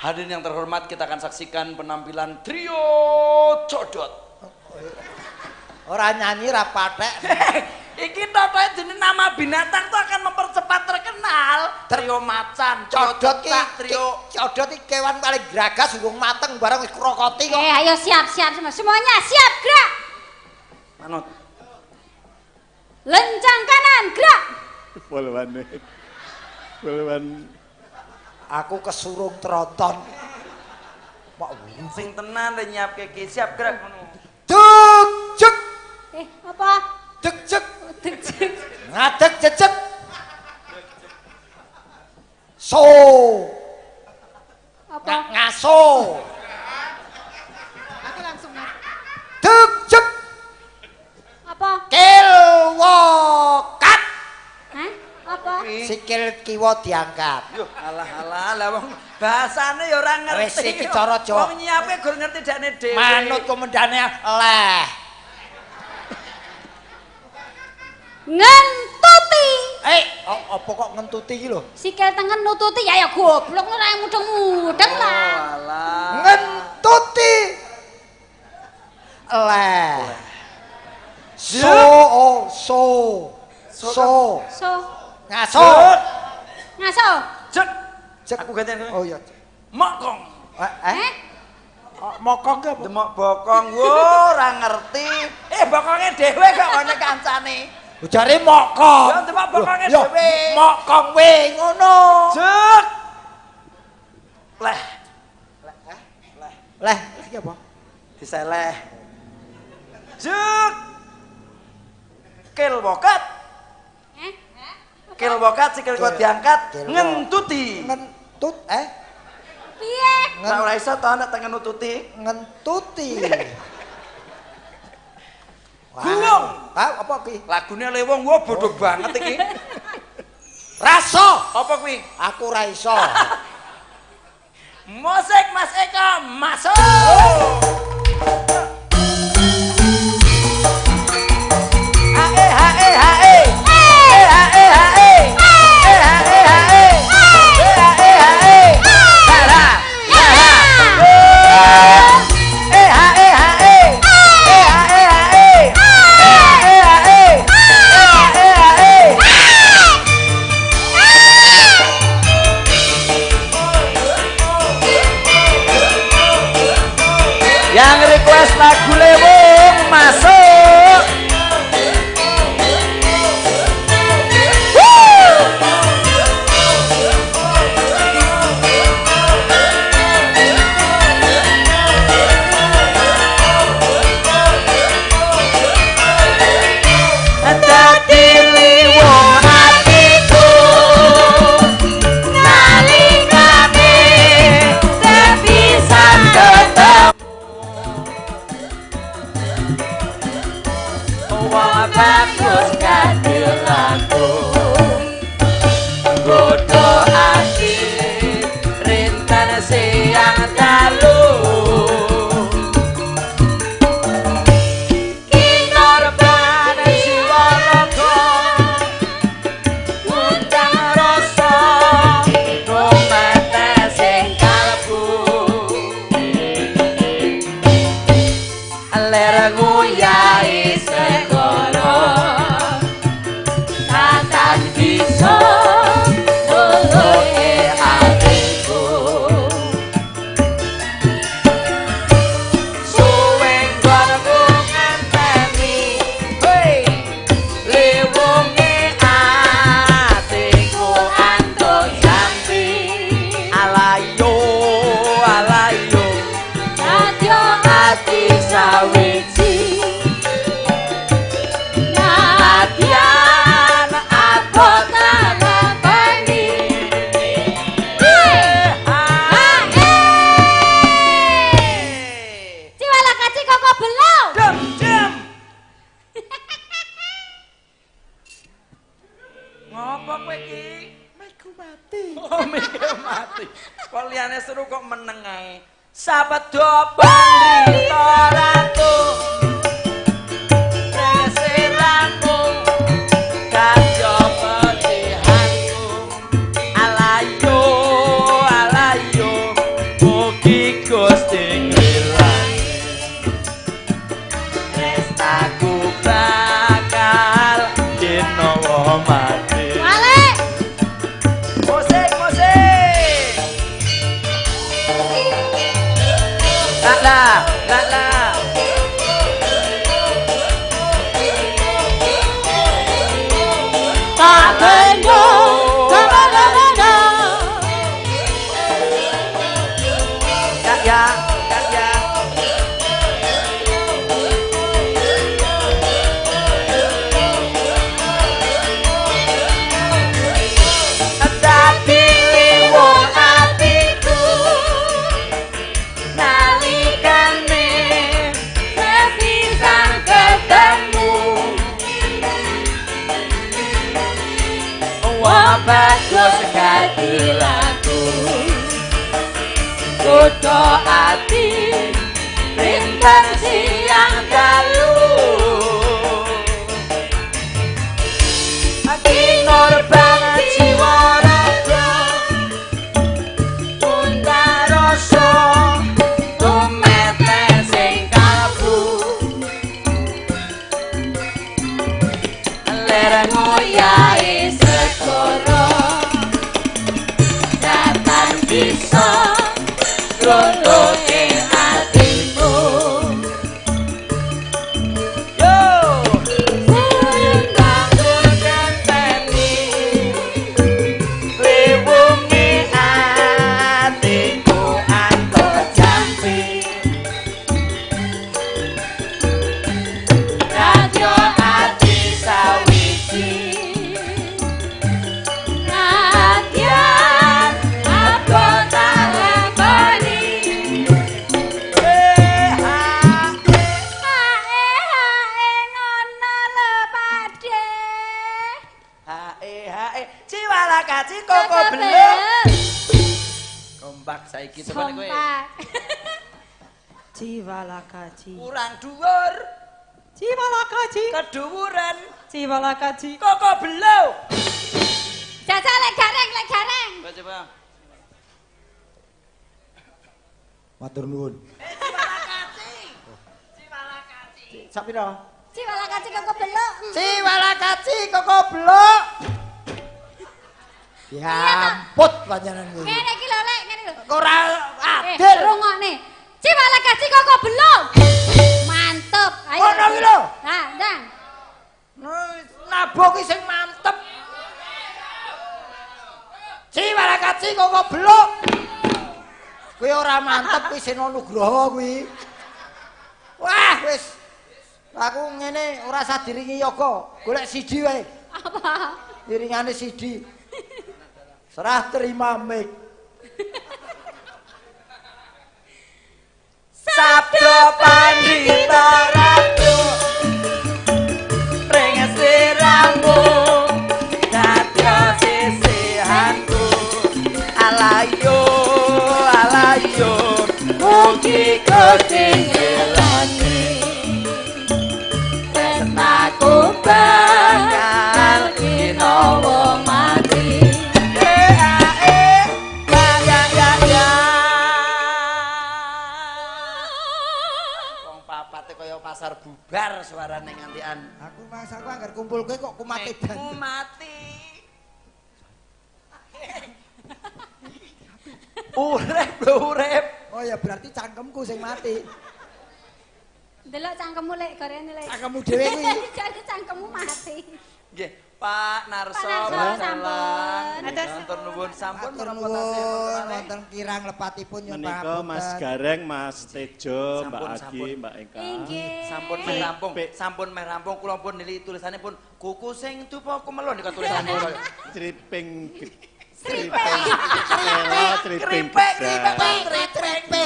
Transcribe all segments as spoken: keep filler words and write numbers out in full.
Hadirin yang terhormat, kita akan saksikan penampilan trio Codot. Orang nyanyi rapatek. Iki totoe jeneng nama binatang tuh akan mempercepat terkenal. Trio macan, Codot ki trio. Codot ki kewan paling geragas urung mateng barang wis krokoti kok. Eh ayo siap-siap semua. Semuanya siap gerak. Manut. Lencang kanan gerak. Polwane. Polwan. Aku kesurung tronton. Pak Sing tenan le nyiapke ki siap gerak ngono. Duk cek. Eh apa? Dek cek. Dek cek. Ngadeg cecek. So. Apa? Ngaso. Aku langsung ngerti. Dek cek. Apa? Kilwokat. Hah? Apa? Sikil kiwa diangkat. Yo alah alah lah wong bahasane ya ora ngerti. Wis iki cara Jawa. Wong nyiapke gur ngerti dakne dhewe. Manut komendane leh. Ngentuti. Eh, apa kok ngentuti iki lho? Sikil tengen nututi ya ya goblok lu ora mudeng-mudeng Oh lah. alah. Ngentuti. Leh. So, oh, so. So. So, Ngaso. ngaso. Cek. Cek. Aku gantian. Oh iya. Mokong. Eh, eh? Eh? Oh, mokong ki apa? Demok bokong wo ora ngerti. Eh bokonge dhewe kok ngene kancane. Ujare mokong. Ya demok bokonge Loh, dhewe. Mokong we ngono. Cek. Leh. Leh. Eh? Leh. Leh, iki apa? Diseleh. Cek. Kil bokat. Eh? Kil bokat sikil kuat diangkat Kil- ngentuti. Ngentut eh? Piye? Nek ora iso to nek tengen nututi. Ngentuti. Gulung. Ah, apa ki? Lagune Lewong wo bodoh banget iki. Raso. Apa kuwi? Aku ra iso. Musik Mas Eko masuk. Hae hae hae. Eh hae hae. Eh hae hae. Eh hae hae. Lara. Lara. Eh hae hae. Eh hae hae. Eh hae hae. Eh hae hae. Yang request lagu Lewong masuk. Dadi Liwong hatiku nalikane sepisan ketemu. Wong bagus kadilanku godho ati rinten siang dalu kinarban jiwa raga undang rasa rumete sing kalbu ler nguyahi segara takkan bisa nuluhi hatiku suwe nggonku ngenteni hei Lewonge atiku antuk jambi alayo alayo nadya ati sawiji nadyan abot nalapani Ciwala kaci koko belau. Jam jam ngopo kowe iki Miku mati. oh mikir mati kok liyane seru kok meneng ae sabdo bandrita ratu resiramu kajo pedihanku alayo alayo Kudu ati Rinten siang dalu Kinor banget jiwa raga Munda rasa Tumete sing kalbu Ler ngoyahe segara Datan bisa Rondo ing atimu Yo Sayang bangun ganteni Liwungi atiku antuk jampi Radio ati sawiji Nadyan apa tak lakoni Eh hae Hae ngono lho Pakde. hae hae Ciwala kaci koko beluk Kompak saiki temen kowe Sompak. Ciwalakaji. kurang dhuwur Ciwalakaji. keduwuran Ciwalakaji. koko beluk Jajal lek gareng lek gareng. coba coba Matur nuwun. Sapira? Ciwala kaci kok beluk. Ciwala kaci koko blok. Diamput panjenengan kuwi. Ngene iki lho lek ngene lho. Ora Eh, adil. rungokne. Ciwala kaci kok beluk. Mantep. Ayo. Ngono kuwi lho. Nah, ndang. Nabok ki sing mantep. Ciwala kaci koko blok. Kuwi ora mantep kuwi Sena Nugroho kuwi. Wah, wis. Aku ngene ora sadiringi yoga, golek siji wae. Apa? Iringane siji. Serah terima mik. Sabdo pandita ratu Ring siramu Dadya sisihanku Alayo, alayo Mugi ketinggalani Tresnaku bakal kinawa mati Eh, eh, ya, ya, ya Wong papate kaya pasar bubar suarane ngantian. Aku mas aku anggar kumpul kowe kok kumate Ku banget. mati. Urip lho urip. Oh ya berarti cangkemku sing mati. Delok cangkemmu lek gorene lek. Cangkemmu dhewe kuwi. Jadi cangkemmu mati. Nggih, Pak Narso, Pak Narso, Pak sampun. Dalang. Matur nuwun sampun Matur repotasi nuwun wonten kirang lepatipun nyuwun Menika Mas Gareng, Mas Tejo, Mbak Sampun, Agi, sampun. Mbak Eka. Inggih. Sampun meh rampung, sampun meh rampung kula pun nili tulisane pun kuku sing dupa kumelon nika tulisane kaya. Triping Triping Telo, triping Kripik, gedang. kripik, kripik.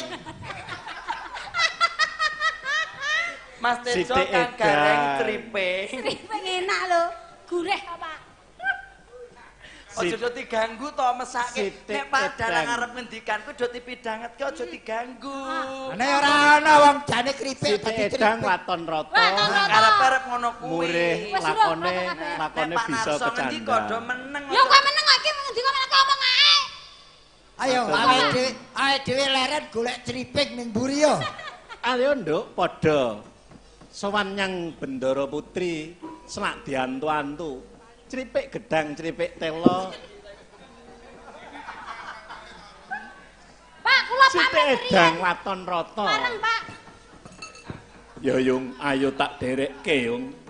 Mas Tejo Sithik kan edan. gareng tripik. Triping enak lho. Gurih apa? Ojo do diganggu to mesake. Sithik Nek Pak Dalang edan. arep ngendikan kuwi do dipidangetke ojo diganggu. Nek ora ana wong jane kripik dadi Sithik edang kripik. waton rata. Waton rata. Arep-arep ngono kuwi. Murih Wes, lakone urung, urung, lakone Nek Pak bisa Narso ngendika do kecandang. meneng. Ya kowe meneng iki ngendika meneng ngomong ae. Ayo awake dhewe awake dhewe leren golek cripik ning mburi yo. Ayo nduk padha sowan nyang Bendara Putri senak diantu-antu. Cripik gedang, cripik telo. Pak, kula Sithik pamit edang riyen. waton rata. Bareng, Pak. Ya yung ayo tak derekke yung.